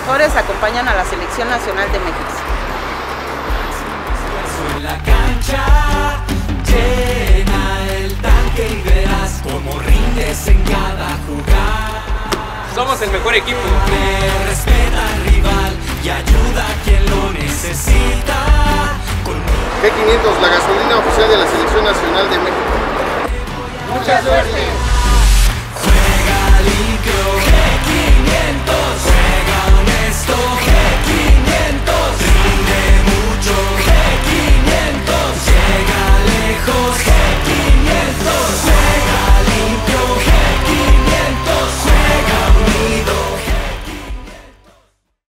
mejores acompañan a la Selección Nacional de México. En la cancha, llena el tanque y verás cómo rindes en cada jugada. Somos el mejor equipo. Respeta al rival y ayuda a quien lo necesita. G500, la gasolina oficial de la Selección Nacional de México. Mucha suerte.